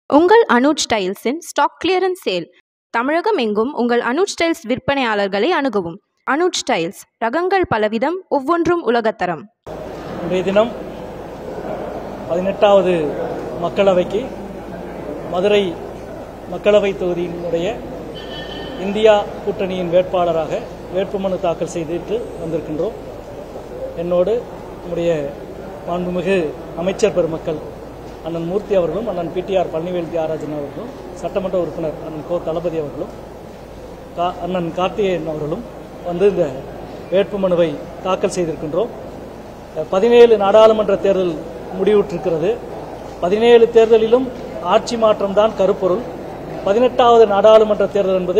உங்கள் அனுஜ் ஸ்டைல்ஸின் stock clearance sale. Tamilagam எங்கும் உங்கள் அனுஜ் ஸ்டைல்ஸ் விற்பனையாளர்களை அணுகவும். அனுஜ் ஸ்டைல்ஸ், ரகங்கள் பலவிதம், ஒவ்வொன்றும் உலகத்தரம். இன்றைய தினம் 18வது மக்களவைக்கு மதுரை மக்களவை தொகுதியினுடைய இந்தியா கூட்டணியின் வேட்பாளராக வேட்புமனு தாக்கல் செய்துட்டு வந்திருக்கின்றோம். என்னோடு நம்முடைய மாண்புமிகு அமைச்சர் பெருமக்கள் அண்ணன் மூர்த்தி அவர்களும், அண்ணன் பிடிஆர் பழனிவேல் தியாகராஜன் அவர்களும், சட்டமன்ற உறுப்பினர் அண்ணன் கோ தளபதி அவர்களும், அண்ணன் கார்த்திகேயன் அவர்களும் வந்து இந்த வேட்புமனுவை தாக்கல் செய்திருக்கின்றோம். 17 நாடாளுமன்ற தேர்தல் முடிவுற்றிருக்கிறது. 17 தேர்தலிலும் ஆட்சி மாற்றம்தான் கருப்பொருள். 18வது நாடாளுமன்ற தேர்தல் என்பது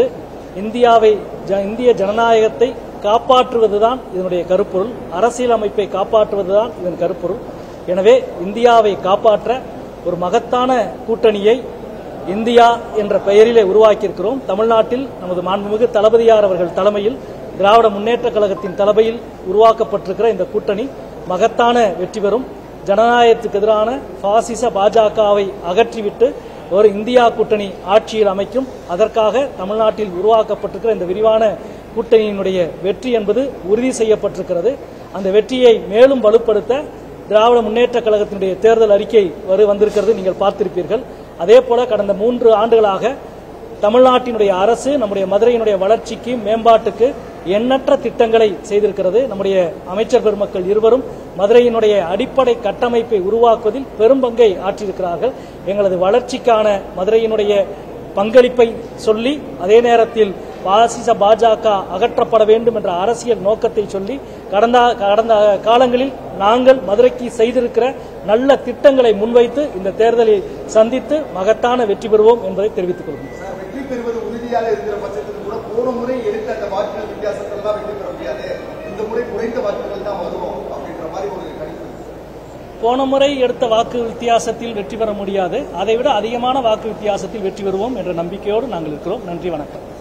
இந்திய ஜனநாயகத்தை காப்பாற்றுவதுதான் இதனுடைய கருப்பொருள். அரசியலமைப்பை காப்பாற்றுவதுதான் இதன் கருப்பொருள். எனவே இந்தியாவை காப்பாற்ற ஒரு மகத்தான கூட்டணியை இந்தியா என்ற பெயரிலே உருவாக்கியிருக்கிறோம். தமிழ்நாட்டில் நமது மாண்புமிகு தளபதியார் அவர்கள் தலைமையில் திராவிட முன்னேற்ற கழகத்தின் தலைமையில் உருவாக்கப்பட்டிருக்கிற இந்த கூட்டணி மகத்தான வெற்றி பெறும். ஜனநாயகத்துக்கு எதிரான பாசிச பாஜகவை அகற்றிவிட்டு ஒரு இந்தியா கூட்டணி ஆட்சியில் அமைக்கும். அதற்காக தமிழ்நாட்டில் உருவாக்கப்பட்டிருக்கிற இந்த விரிவான கூட்டணியினுடைய வெற்றி என்பது உறுதி செய்யப்பட்டிருக்கிறது. அந்த வெற்றியை மேலும் வலுப்படுத்த திராவிட முன்னேற்ற கழகத்தினுடைய தேர்தல் அறிக்கை வந்திருக்கிறது, நீங்கள் பார்த்திருப்பீர்கள். அதே போல கடந்த 3 ஆண்டுகளாக தமிழ்நாட்டினுடைய அரசு நம்முடைய மதுரையினுடைய வளர்ச்சிக்கு மேம்பாட்டுக்கு எண்ணற்ற திட்டங்களை செய்திருக்கிறது. நம்முடைய அமைச்சர் பெருமக்கள் இருவரும் மதுரையினுடைய அடிப்படை கட்டமைப்பை உருவாக்குவதில் பெரும் பங்கை ஆற்றியிருக்கிறார்கள். எங்களது வளர்ச்சிக்கான மதுரையினுடைய பங்களிப்பை சொல்லி, அதே நேரத்தில் பாசிச பாஜக அகற்றப்பட வேண்டும் என்ற அரசியல் நோக்கத்தை சொல்லி கடந்த காலங்களில் நாங்கள் மதுரைக்கு செய்திருக்கிற நல்ல திட்டங்களை முன்வைத்து இந்த தேர்தலை சந்தித்து மகத்தான வெற்றி பெறுவோம் என்பதை தெரிவித்துக் கொள்கிறோம். வெற்றி பெறுவது உறுதியாக இருக்கிற பட்சத்தில் கூட போன முறை எடுத்த அந்த வாக்குகள் வித்தியாசத்தில் தான் வெற்றி பெற முடியாது, இந்த முறை குறைந்த வாக்குகள் தான் வருவோம் அப்படின்ற மாதிரி ஒரு கணிப்பு. போன முறை எடுத்த வாக்கு வித்தியாசத்தில் வெற்றி பெற முடியாது, அதைவிட அதிகமான வாக்கு வித்தியாசத்தில் வெற்றி பெறுவோம் என்ற நம்பிக்கையோடு நாங்கள் இருக்கிறோம். நன்றி, வணக்கம்.